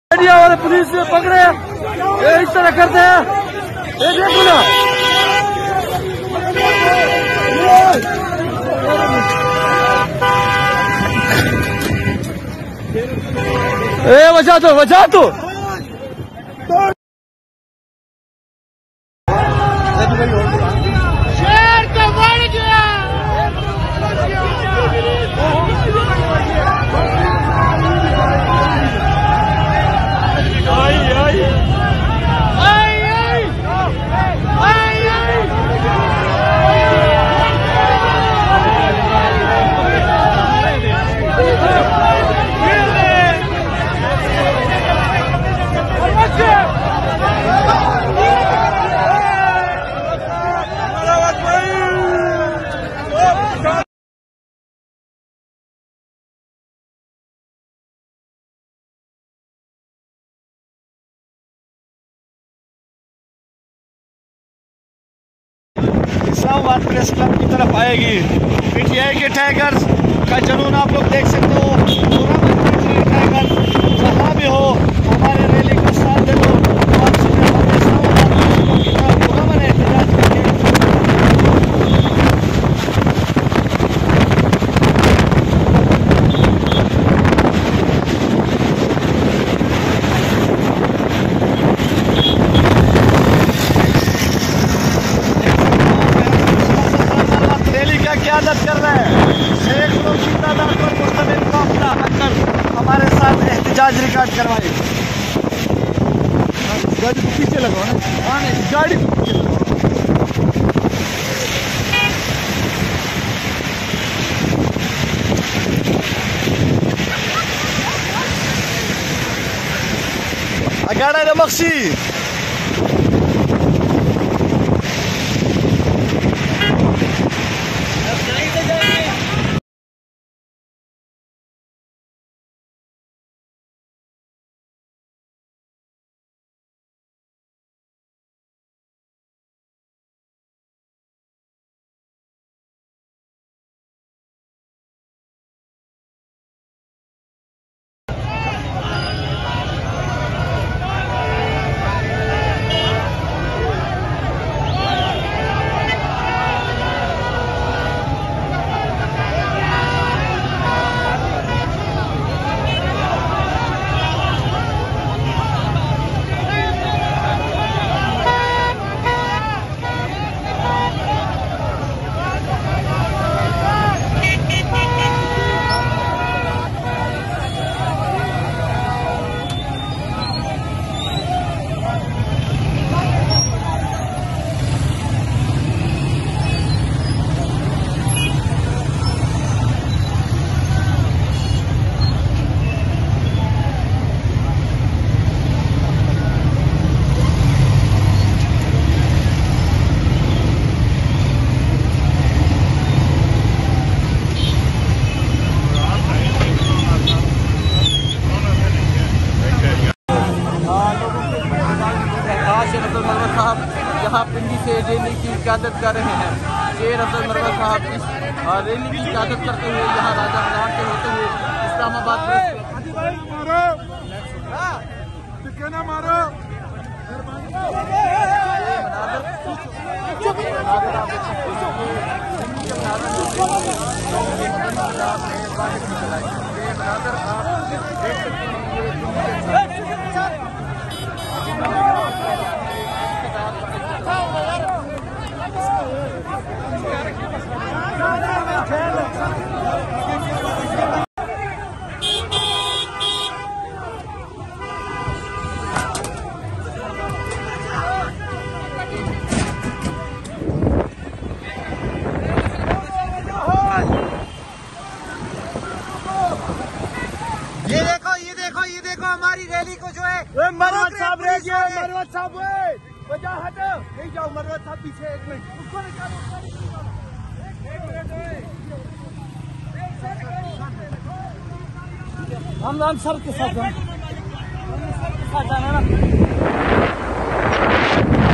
Media वाले police से पकड़े ये इस तरह करते हैं। ये देखो ना, ए बचा दो बचा दो। शेर तो बढ़ गया। इस्लामाबाद प्रेस क्लब की तरफ आएगी। पीटीआई के टाइगर्स का जुनून आप लोग देख सकते हो। टाइगर जहाँ भी हो हमारे रैली का साथ दे दो। क्यादत कर रहे हैं सैकड़ों की तादाद पर मुस्तमिल काफिला आकर हमारे साथ एहतजाज रिकॉर्ड करवाए। गाड़ी को पीछे लगाओ ना, गाड़ी को पीछे लगाओ। अगाड़ा रे मक्सी यहाँ पिंडी से रैली की क़यादत कर रहे हैं। शेर अफजल मरवा साहब इस रैली की क़यादत करते हुए यहाँ राजा हलार से होते हुए इस्लामाबाद ये देखो हमारी रैली को जो है मरवत साहब नहीं जाओ मरवत साहब पीछे एक मिनट उसको निकालो। हम सर के साथ जाना ना।